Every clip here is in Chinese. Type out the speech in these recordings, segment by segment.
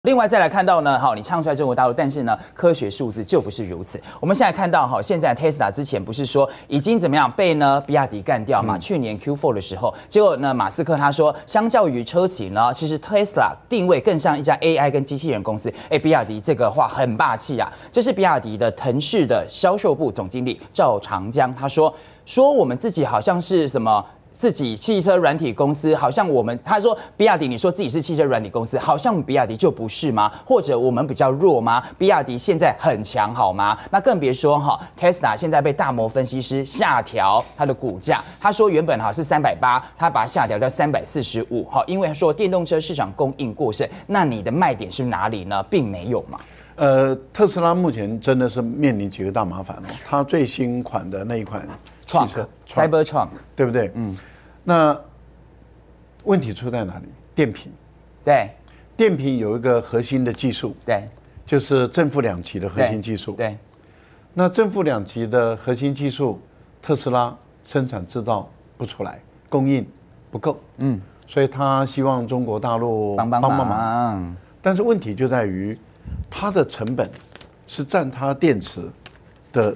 另外再来看到呢，好，你唱出来中国大陆，但是呢，科学数字就不是如此。我们现在看到，现在 Tesla 之前不是说已经怎么样被呢比亚迪干掉嘛？去年 Q4 的时候，结果呢，马斯克他说，相较于车企呢，其实 Tesla 定位更像一家 AI 跟机器人公司。比亚迪这个话很霸气啊！这是比亚迪的腾势的销售部总经理赵长江他说我们自己好像是什么。自己汽车软体公司，好像他说比亚迪，你说自己是汽车软体公司，好像比亚迪就不是吗？或者我们比较弱吗？比亚迪现在很强好吗？那更别说Tesla 现在被大摩分析师下调它的股价，他说原本是380，他把它下调到345，因为说电动车市场供应过剩，那你的卖点是哪里呢？并没有嘛。 特斯拉目前真的是面临几个大麻烦哦，它最新款的那一款汽车 Cybertruck， 对不对？那问题出在哪里？电瓶。 对， 电瓶有一个核心的技术， 对， 就是正负两极的核心技术。 对， 那正负两极的核心技术，特斯拉生产制造不出来，供应不够。所以他希望中国大陆帮忙。但是问题就在于，它的成本是占它电池的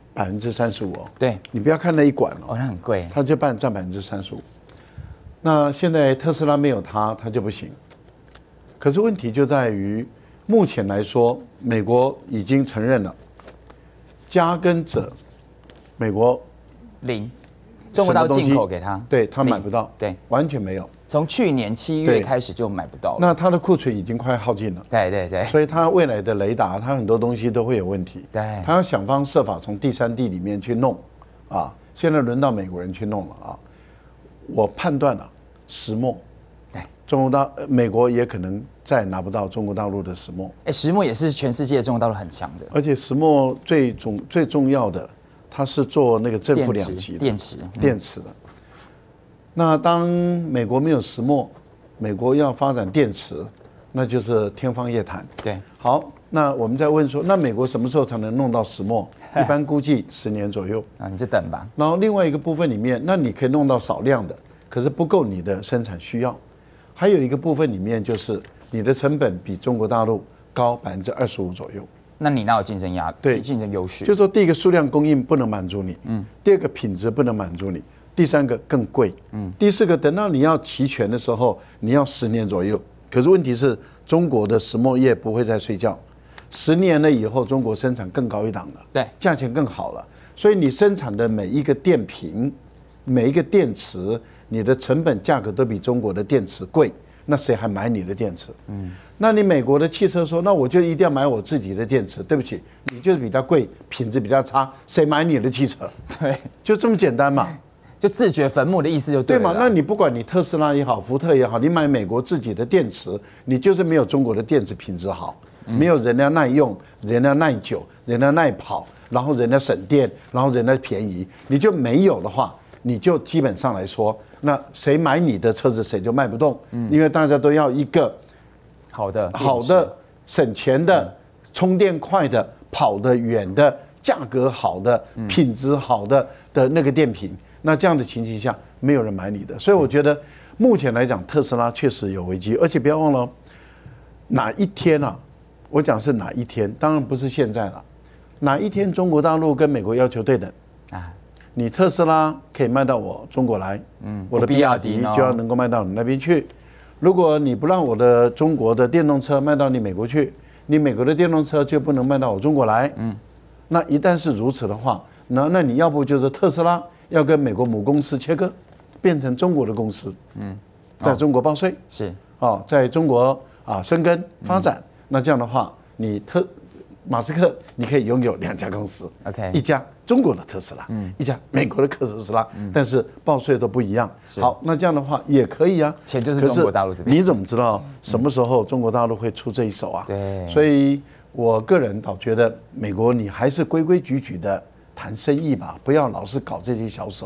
35%哦。 对， 你不要看那一管哦， 那很贵， 它就占35%。那现在特斯拉没有它就不行。可是问题就在于，目前来说，美国已经承认了，加跟者，美国零，中国大陆进口给他， 对他买不到， 对， 完全没有。 从去年7月开始就买不到了。 那它的库存已经快耗尽了。 对， 所以它未来的雷达，它很多东西都会有问题。 对， 它要想方设法从第三地里面去弄，啊，现在轮到美国人去弄了啊。我判断了，石墨，对，美国也可能再拿不到中国大陆的石墨。 石墨也是全世界中国大陆很强的。 而且石墨最重要的，它是做那个正负两极的电池的。那当美国没有石墨，美国要发展电池，那就是天方夜谭。 对， 好，那我们再问说，那美国什么时候才能弄到石墨？一般估计10年左右。 你就等吧。 然后另外一个部分里面，那你可以弄到少量的，可是不够你的生产需要。还有一个部分里面就是你的成本比中国大陆高25%左右。 那你哪有竞争压力？ 对， 竞争优势。 就是说，第一个数量供应不能满足你，第二个品质不能满足你。第三个更贵，第四个等到你要齐全的时候，你要10年左右。可是问题是，中国的石墨业不会再睡觉，10年了以后，中国生产更高一档了， 对， 价钱更好了。所以你生产的每一个电瓶、每一个电池，你的成本价格都比中国的电池贵，那谁还买你的电池？那你美国的汽车说，那我就一定要买我自己的电池。对不起，你就是比它贵，品质比它差，谁买你的汽车？ 对， 就这么简单嘛。 就自掘坟墓的意思就对了。 对嘛？那你不管你特斯拉也好，福特也好，你买美国自己的电池，你就是没有中国的电池品质好，没有人家耐用，人家耐久，人家耐跑，然后人家省电，然后人家便宜，你就没有的话，你就基本上来说，那谁买你的车子谁就卖不动，因为大家都要一个好的、省钱的、充电快的、跑得远的、价格好的、品质好的那个电瓶。那这样的情形下，没有人买你的，所以我觉得目前来讲，特斯拉确实有危机，而且不要忘了，哪一天啊？我讲是哪一天，当然不是现在了。哪一天中国大陆跟美国要求对等啊？你特斯拉可以卖到我中国来，我的比亚迪就要能够卖到你那边去。如果你不让我的中国的电动车卖到你美国去，你美国的电动车就不能卖到我中国来。那一旦是如此的话，那你要不就是特斯拉要跟美国母公司切割，变成中国的公司，在中国报税是在中国生根发展。那这样的话，马斯克你可以拥有2家公司 ，OK， 一家中国的特斯拉，一家美国的特斯拉，但是报税都不一样。好，那这样的话也可以啊， 钱就是中国大陆这边。 你怎么知道什么时候中国大陆会出这一手啊？ 对， 所以我个人倒觉得，美国你还是规规矩矩的谈生意吧，不要老是搞这些小手。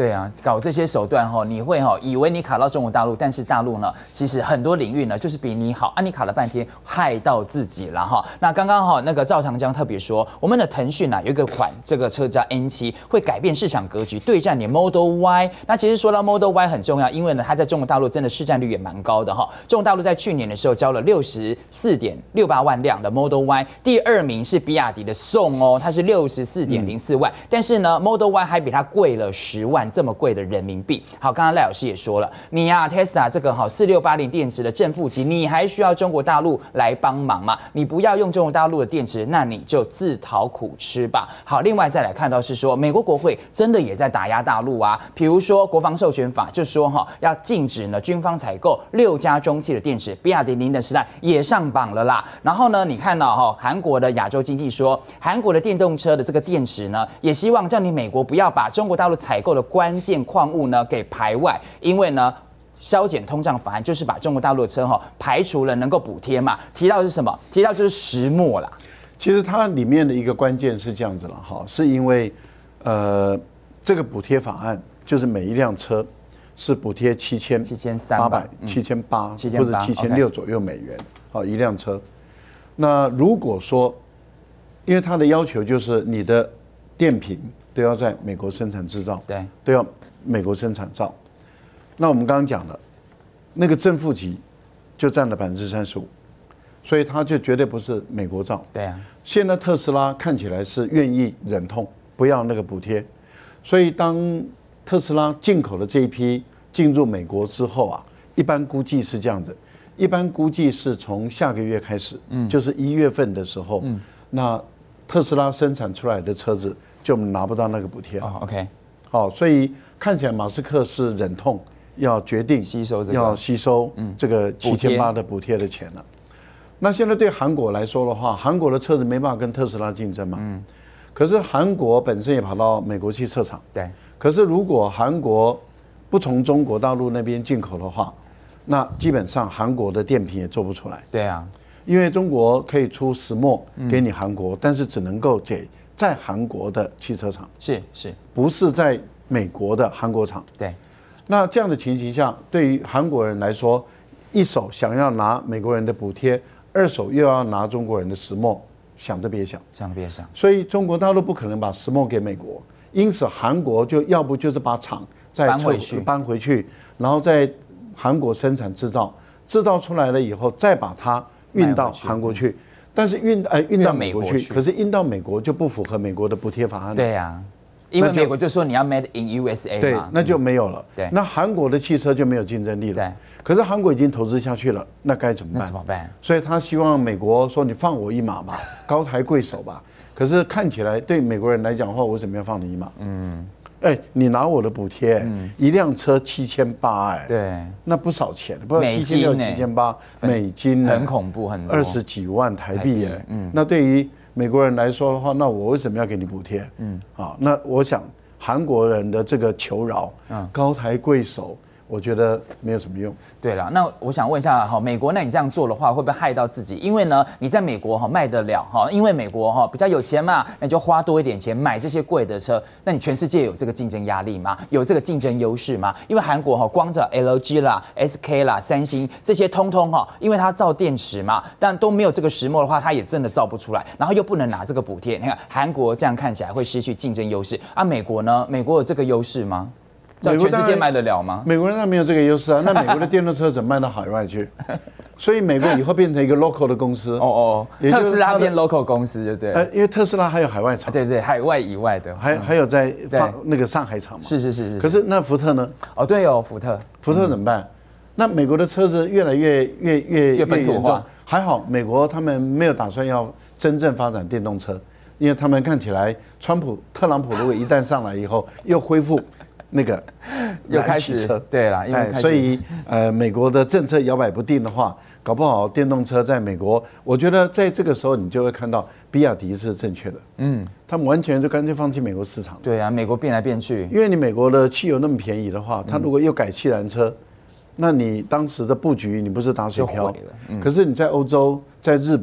对啊，搞这些手段你会以为你卡到中国大陆，但是大陆呢，其实很多领域呢就是比你好啊，你卡了半天，害到自己了那刚刚那个赵长江特别说，我们的腾讯有一个款这个车叫 N7，会改变市场格局，对战你 Model Y。那其实说到 Model Y 很重要，因为呢，它在中国大陆真的市占率也蛮高的中国大陆在去年的时候交了64.68万辆的 Model Y， 第2名是比亚迪的宋它是64.04万，但是呢 Model Y 还比它贵了10万，这么贵的人民币。好，刚刚赖老师也说了，你Tesla 这个4680电池的正负极，你还需要中国大陆来帮忙吗？你不要用中国大陆的电池，那你就自讨苦吃吧。好，另外再来看到是说，美国国会真的也在打压大陆啊，比如说国防授权法就说要禁止呢军方采购6家中企的电池，比亚迪、宁德时代也上榜了啦。然后呢，你看到韩国的亚洲经济说，韩国的电动车的这个电池呢，也希望叫你美国不要把中国大陆采购的关键矿物呢给排外，因为呢削减通胀法案就是把中国大陆的车排除了能够补贴嘛。提到的是什么？提到就是石墨啦。 其实它里面的一个关键是这样子了是因为这个补贴法案就是每一辆车是补贴7300、7800或者7600左右美元一辆车。那如果说，因为它的要求就是你的电瓶都要在美国生产制造， 对， 都要美国生产造。那我们刚刚讲了，那个正负极就占了35%，所以它就绝对不是美国造。 对啊。 现在特斯拉看起来是愿意忍痛不要那个补贴，所以当特斯拉进口的这一批进入美国之后一般估计是这样子，一般估计是从下个月开始，就是1月份的时候，那特斯拉生产出来的车子就拿不到那个补贴。 OK， 好，所以看起来马斯克是忍痛要决定要吸收这个7800的补贴的钱了。那现在对韩国来说的话，韩国的车子没办法跟特斯拉竞争嘛。可是韩国本身也跑到美国汽车厂。 对。 可是如果韩国不从中国大陆那边进口的话，那基本上韩国的电瓶也做不出来。 对啊。 因为中国可以出石墨给你韩国，但是只能够给在韩国的汽车厂。是，不是在美国的韩国厂。 对。 那这样的情形下，对于韩国人来说，一手想要拿美国人的补贴，二手又要拿中国人的石墨，想都别想。所以中国大陆不可能把石墨给美国，因此韩国就要不就是把厂再搬回去，然后在韩国生产制造出来了以后，再把它运到韩国去。但是运到美国去，可是运到美国就不符合美国的补贴法案。 对呀。因为美国就说你要 Made in USA 嘛， 对，那就没有了。 对， 那韩国的汽车就没有竞争力了。 对， 可是韩国已经投资下去了，那该怎么办？所以他希望美国说你放我一马吧，高抬贵手吧。可是看起来对美国人来讲的话，我为什么要放你一马？你拿我的补贴，一辆车7800，对，那不少钱，不知道7600、7800美金， 很恐怖，很多 20几万台币耶。那对于美国人来说的话，那我为什么要给你补贴？那我想韩国人的这个求饶，高抬贵手，我觉得没有什么用。 对了，那我想问一下美国，那你这样做的话，会不会害到自己？因为呢，你在美国卖得了因为美国比较有钱嘛，那你就花多一点钱买这些贵的车，那你全世界有这个竞争压力吗？有这个竞争优势吗？因为韩国光着 LG 啦、SK 啦、三星这些通通因为它造电池嘛，但都没有这个石墨的话，它也真的造不出来，然后又不能拿这个补贴。你看韩国这样看起来会失去竞争优势啊，美国呢？美国有这个优势吗？全世界卖得了吗？ 美国人没有这个优势啊，那美国的电动车怎么卖到海外去？所以美国以后变成一个 local 的公司。 特斯拉变 local 公司就对。 因为特斯拉还有海外厂。 对，海外以外的， 还有在那个上海厂嘛。 是。 可是那福特呢？福特怎么办？那美国的车子越来越本土化。 还好，美国他们没有打算要真正发展电动车，因为他们看起来，特朗普如果一旦上来以后，又恢复。那个又开始对了， 所以美国的政策摇摆不定的话，搞不好电动车在美国，我觉得在这个时候你就会看到比亚迪是正确的。他们完全就干脆放弃美国市场。 对啊，美国变来变去， 因为你美国的汽油那么便宜的话，他如果又改气燃车，那你当时的布局你不是打水漂？可是你在欧洲、在日本、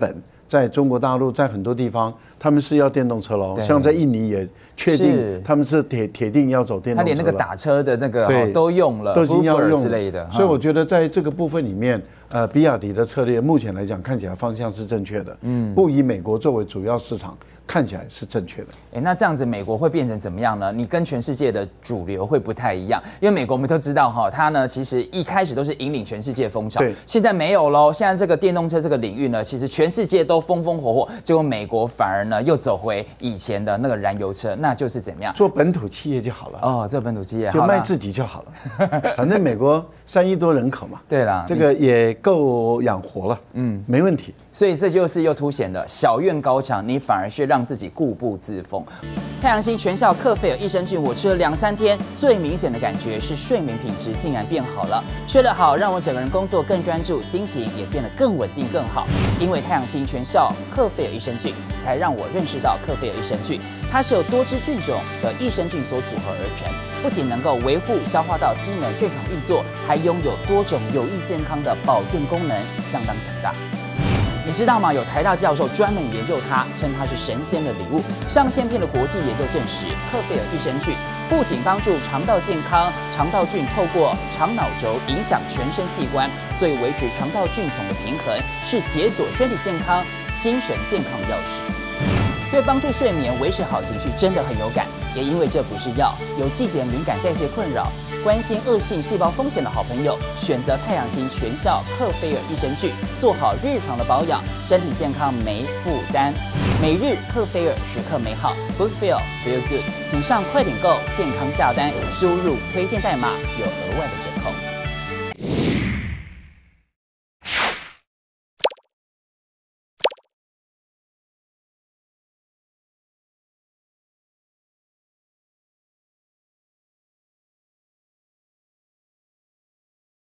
在中国大陆，在很多地方，他们是要电动车喽。 对像在印尼也确是定他们是铁定要走电动车了。 他连那个打车的那个对都用了， 都已经要 Uber 用之类的。 所以我觉得在这个部分里面，比亚迪的策略目前来讲看起来方向是正确的。不以美国作为主要市场，看起来是正确的。 那这样子美国会变成怎么样呢？你跟全世界的主流会不太一样，因为美国我们都知道哈，它呢其实一开始都是引领全世界风潮，现在没有喽。现在这个电动车这个领域呢，其实全世界都风风火火，结果美国反而呢又走回以前的那个燃油车，那就是怎么样？ 做本土企业就好了。 哦，做本土企业就卖自己就好了。反正美国3亿多人口嘛， 对啦， 这个也够养活了，没问题。 所以这就是又凸显了小院高墙，你反而是让自己固步自封。太阳星全效克菲尔益生菌，我吃了2-3天，最明显的感觉是睡眠品质竟然变好了。睡得好，让我整个人工作更专注，心情也变得更稳定更好。因为太阳星全效克菲尔益生菌，才让我认识到克菲尔益生菌，它是由多支菌种的益生菌所组合而成，不仅能够维护消化道机能正常运作，还拥有多种有益健康的保健功能，相当强大。你知道吗？有台大教授专门研究它，称它是神仙的礼物。上千篇的国际研究证实，克菲尔益生菌不仅帮助肠道健康，肠道菌透过肠脑轴影响全身器官，所以维持肠道菌丛的平衡，是解锁身体健康、精神健康的钥匙。对帮助睡眠、维持好情绪真的很有感，也因为这不是药，有季节敏感、代谢困扰、关心恶性细胞风险的好朋友，选择太阳星全效克菲尔益生菌，做好日常的保养，身体健康没负担。每日克菲尔，时刻美好 ，Good Feel Feel Good， 请上快点购健康下单，输入推荐代码有额外的折扣。